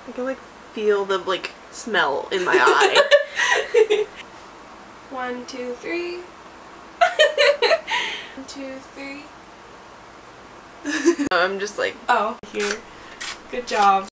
I can like feel the like smell in my eye. 1, 2, 3. 1, 2, 3. I'm just like, oh, here. Good job.